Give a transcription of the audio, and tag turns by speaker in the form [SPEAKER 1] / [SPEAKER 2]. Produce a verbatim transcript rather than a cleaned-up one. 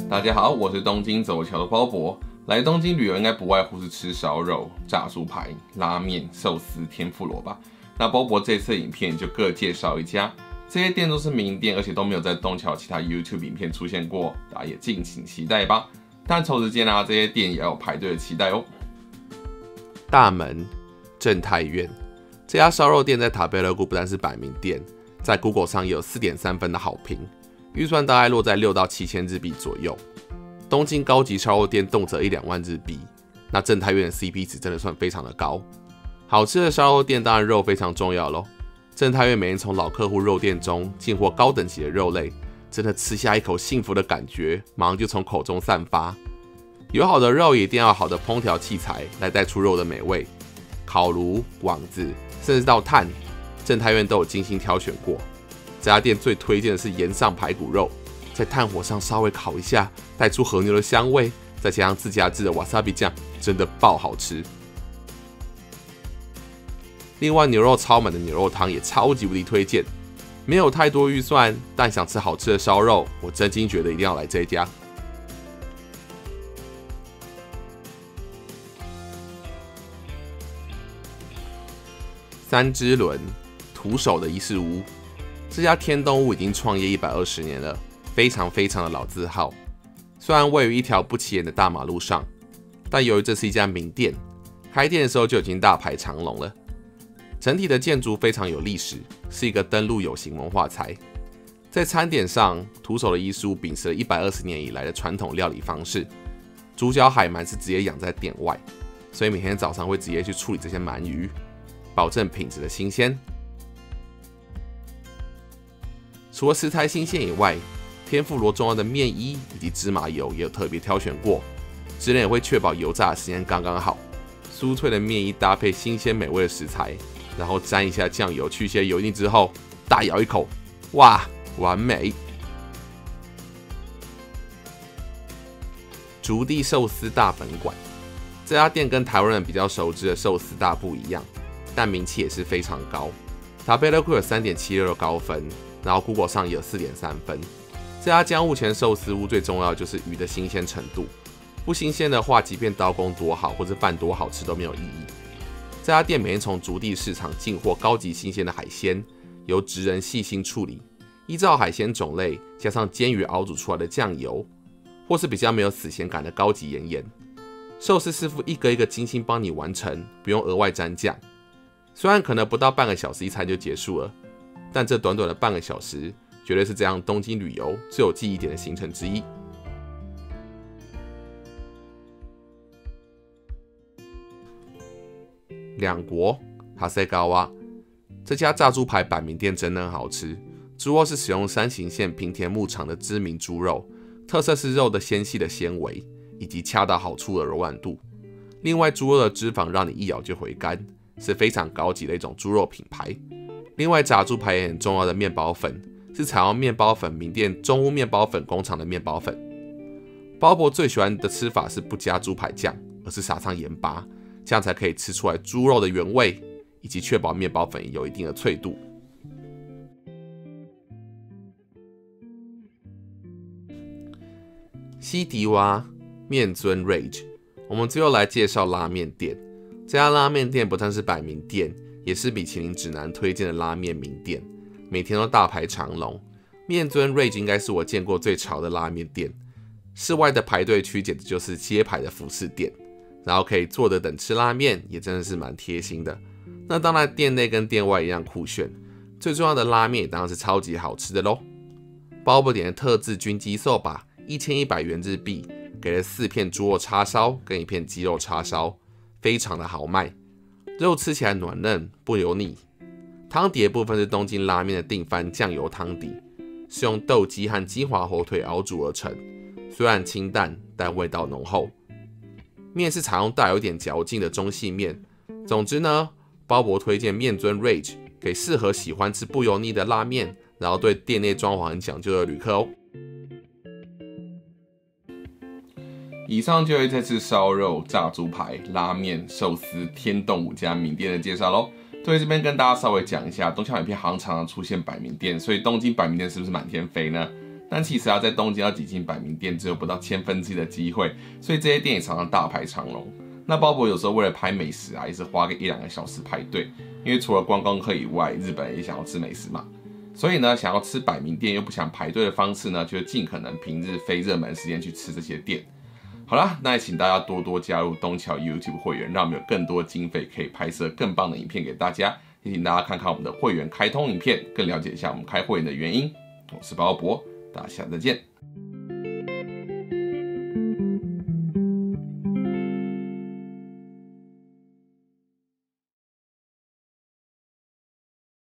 [SPEAKER 1] 大家好，我是东京走桥的鲍勃。来东京旅游应该不外乎是吃烧肉、炸猪排、拉面、寿司、天妇罗吧。那鲍勃这次的影片就各介绍一家，这些店都是名店，而且都没有在东桥其他 YouTube 影片出现过，大家也敬请期待吧。但同时间啊，这些店也要有排队的期待哦。
[SPEAKER 2] 大门正太院这家烧肉店在塔贝勒谷不但是百名店，在 Google 上也有 四点三 分的好评，预算大概落在六到七千日币左右。东京高级烧肉店动辄一两万日币，那正太院的 C P 值真的算非常的高。好吃的烧肉店当然肉非常重要咯。正太院每天从老客户肉店中进货高等级的肉类，真的吃下一口幸福的感觉，马上就从口中散发。有好的肉，也一定要有好的烹调器材来带出肉的美味。烤炉、网子，甚至到炭，正太院都有精心挑选过。这家店最推荐的是岩上排骨肉，在炭火上稍微烤一下，带出和牛的香味，再加上自家制的 wasabi 酱，真的爆好吃。另外，牛肉超满的牛肉汤也超级无敌推荐。没有太多预算，但想吃好吃的烧肉，我真心觉得一定要来这一家。三之轮徒手的伊势屋，这家天动屋已经创业一百二十年了，非常非常的老字号。虽然位于一条不起眼的大马路上，但由于这是一家名店，开店的时候就已经大排长龙了。整体的建筑非常有历史，是一个登陆有形文化财。在餐点上，徒手的伊势屋秉持了一百二十年以来的传统料理方式。主角海鳗是直接养在店外，所以每天早上会直接去处理这些鳗鱼，保证品质的新鲜。除了食材新鲜以外，天妇罗重要的面衣以及芝麻油也有特别挑选过，质量也会确保油炸的时间刚刚好。酥脆的面衣搭配新鲜美味的食材，然后沾一下酱油去些油腻之后，大咬一口，哇，完美！竹地寿司大本馆，这家店跟台湾人比较熟知的寿司大不一样，但名气也是非常高。塔贝勒库有 三点七六 的高分，然后 Google 上也有 四点三 分。这家江户前寿司屋最重要的就是鱼的新鲜程度，不新鲜的话，即便刀工多好或者饭多好吃都没有意义。这家店每天从竹地市场进货高级新鲜的海鲜，由职人细心处理，依照海鲜种类加上煎鱼熬煮出来的酱油，或是比较没有死咸感的高级盐盐。寿司师傅一个一个精心帮你完成，不用额外沾酱。虽然可能不到半个小时一餐就结束了，但这短短的半个小时，绝对是这样东京旅游最有记忆点的行程之一。两国哈塞高洼这家炸猪排板名店真的很好吃，猪肉是使用山形县平田牧场的知名猪肉，特色是肉的纤细的纤维以及恰到好处的柔软度。另外，猪肉的脂肪让你一咬就回甘，是非常高级的一种猪肉品牌。另外，炸猪排也很重要的面包粉，是采用面包粉名店中屋面包粉工厂的面包粉。鲍勃最喜欢的吃法是不加猪排酱，而是撒上盐巴，这样才可以吃出来猪肉的原味，以及确保面包粉有一定的脆度。西迪洼面尊 Rage， 我们最后来介绍拉面店。这家拉面店不但是百名店，也是米其林指南推荐的拉面名店，每天都大排长龙。面尊 Rage 应该是我见过最潮的拉面店。室外的排队区简直就是街牌的服饰店，然后可以坐着等吃拉面，也真的是蛮贴心的。那当然，店内跟店外一样酷炫，最重要的拉面也当然是超级好吃的咯。鲍勃点的特制军鸡寿把一千一百元日币，给了四片猪肉叉烧跟一片鸡肉叉烧，非常的豪迈，肉吃起来软嫩不油腻。汤底的部分是东京拉面的定番酱油汤底，是用豆鸡和金华火腿熬煮而成，虽然清淡，但味道浓厚。面是采用带有一点嚼劲的中细面。总之呢，鲍勃推荐面尊 Rage 给适合喜欢吃不油腻的拉面，然后对店内装潢很讲究的旅客哦。
[SPEAKER 1] 以上就是这次烧肉、炸猪排、拉面、寿司、天动五家名店的介绍咯。对，这边跟大家稍微讲一下，东京影片好像常常出现百名店，所以东京百名店是不是满天飞呢？ 但其实啊，在东京要挤进百名店只有不到千分之一的机会，所以这些店也常常大排长龙。那鲍勃有时候为了拍美食啊，也是花个一两个小时排队，因为除了观光客以外，日本人也想要吃美食嘛。所以呢，想要吃百名店又不想排队的方式呢，就是尽可能平日非热门时间去吃这些店。好啦，那也请大家多多加入东桥 YouTube 会员，让我们有更多经费可以拍摄更棒的影片给大家。也请大家看看我们的会员开通影片，更了解一下我们开会员的原因。我是鲍勃，大家下次再见。